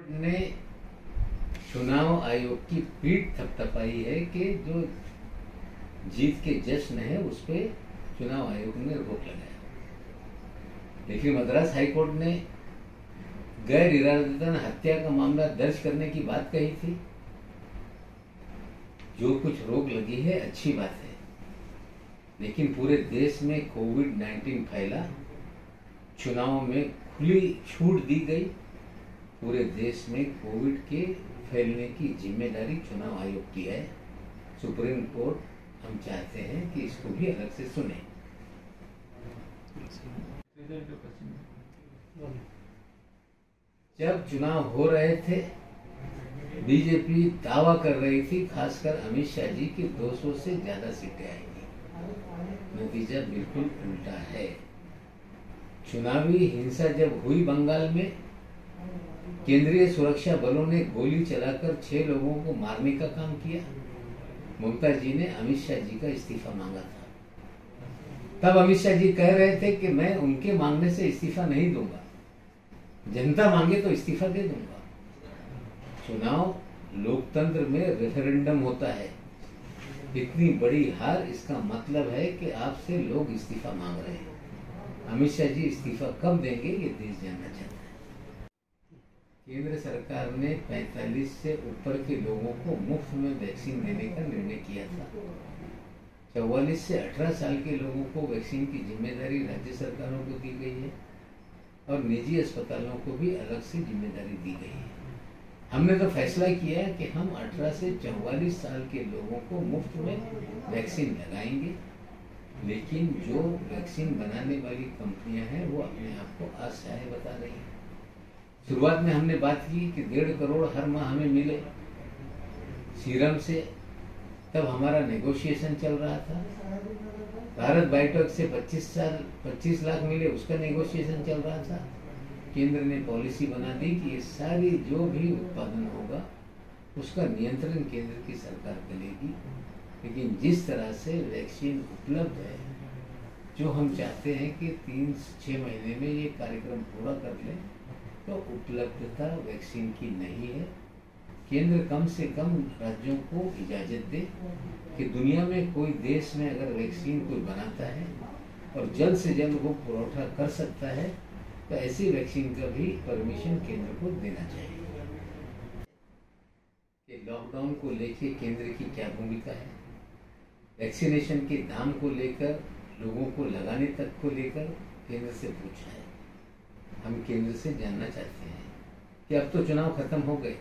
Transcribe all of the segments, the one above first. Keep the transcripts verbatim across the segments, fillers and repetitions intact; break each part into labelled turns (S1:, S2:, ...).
S1: ने चुनाव आयोग की पीठ थपथपाई है कि जो जीत के जश्न है उस पर चुनाव आयोग ने रोक लगाया। लेकिन मद्रास हाईकोर्ट ने गैर इरादतन हत्या का मामला दर्ज करने की बात कही थी। जो कुछ रोक लगी है अच्छी बात है, लेकिन पूरे देश में कोविड नाइन्टीन फैला, चुनाव में खुली छूट दी गई। पूरे देश में कोविड के फैलने की जिम्मेदारी चुनाव आयोग की है। सुप्रीम कोर्ट हम चाहते हैं कि इसको भी अलग से सुने। जब चुनाव हो रहे थे, बीजेपी दावा कर रही थी, खासकर अमित शाह जी की दो सौ से ज्यादा सीटें आएंगी। नतीजा बिल्कुल उल्टा है। चुनावी हिंसा जब हुई बंगाल में, केंद्रीय सुरक्षा बलों ने गोली चलाकर छह लोगों को मारने का काम किया। ममता जी ने अमित शाह जी का इस्तीफा मांगा था। तब अमित शाह जी कह रहे थे कि मैं उनके मांगने से इस्तीफा नहीं दूंगा, जनता मांगे तो इस्तीफा दे दूंगा। चुनाव लोकतंत्र में रेफरेंडम होता है। इतनी बड़ी हार, इसका मतलब है कि आपसे लोग इस्तीफा मांग रहे हैं। अमित शाह जी इस्तीफा कब देंगे ये देश जानना चाहता है। केंद्र सरकार ने पैंतालीस से ऊपर के लोगों को मुफ्त में वैक्सीन देने का निर्णय किया था। चौवालीस से अठारह साल के लोगों को वैक्सीन की जिम्मेदारी राज्य सरकारों को दी गई है और निजी अस्पतालों को भी अलग से जिम्मेदारी दी गई है। हमने तो फैसला किया है कि हम अठारह से चौवालीस साल के लोगों को मुफ्त में वैक्सीन लगाएंगे, लेकिन जो वैक्सीन बनाने वाली कंपनियां हैं वो अपने आप को असहाय बता रही हैं। शुरुआत में हमने बात की कि डेढ़ करोड़ हर माह हमें मिले सीरम से, तब हमारा नेगोशिएशन चल रहा था। भारत बायोटेक से पच्चीस साल पच्चीस लाख मिले, उसका नेगोशिएशन चल रहा था। केंद्र ने पॉलिसी बना दी कि ये सारी जो भी उत्पादन होगा उसका नियंत्रण केंद्र की सरकार करेगी। लेकिन जिस तरह से वैक्सीन उपलब्ध है, जो हम चाहते हैं कि तीन छः महीने में ये कार्यक्रम पूरा कर लें, तो उपलब्धता वैक्सीन की नहीं है। केंद्र कम से कम राज्यों को इजाज़त दे कि दुनिया में कोई देश में अगर वैक्सीन कोई बनाता है और जल्द से जल्द वो पुरौठा कर सकता है, तो ऐसी वैक्सीन का भी परमिशन केंद्र को देना चाहिए। लॉकडाउन को लेकर केंद्र की क्या भूमिका है, वैक्सीनेशन के दाम को लेकर, लोगों को लगाने तक को लेकर केंद्र से पूछा है। हम केंद्र से जानना चाहते हैं कि अब तो चुनाव खत्म हो गए।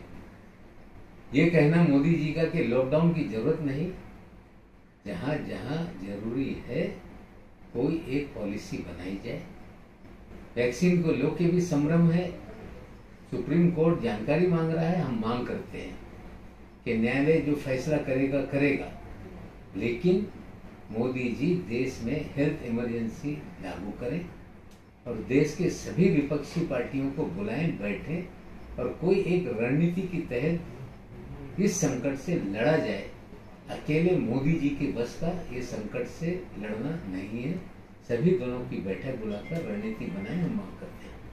S1: ये कहना मोदी जी का कि लॉकडाउन की जरूरत नहीं, जहां जहां जरूरी है कोई एक पॉलिसी बनाई जाए। वैक्सीन को लेके भी संभ्रम है। सुप्रीम कोर्ट जानकारी मांग रहा है, हम मांग करते हैं कि न्यायालय जो फैसला करेगा करेगा, लेकिन मोदी जी देश में हेल्थ इमरजेंसी लागू करें और देश के सभी विपक्षी पार्टियों को बुलाएं, बैठें और कोई एक रणनीति के तहत इस संकट से लड़ा जाए। अकेले मोदी जी के बस का ये संकट से लड़ना नहीं है। सभी दलों की बैठक बुलाकर रणनीति बनाए, हम मांग करते हैं।